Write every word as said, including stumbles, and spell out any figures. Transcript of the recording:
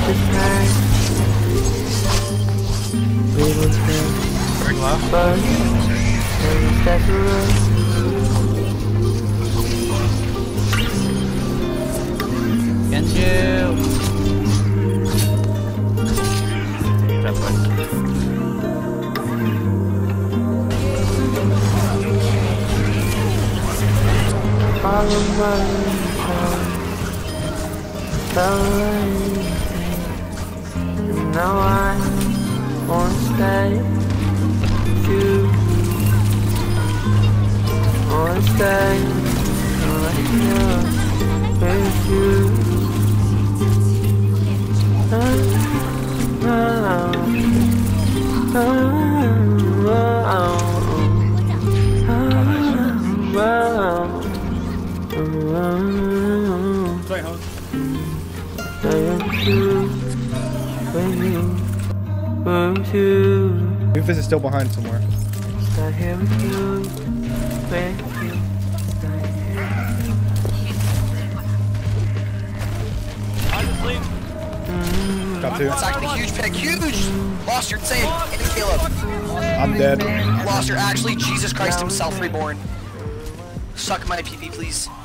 Very low. Genju. That Now I wanna stay with you. Wanna stay right here with you. Oh, oh, oh, Sorry, home. Doofus is still behind somewhere. Got two. It's actually a huge pick, huge! Lost, you're insane. And Caleb. I'm dead. Lost, you're actually Jesus Christ himself reborn. Suck my P V, please.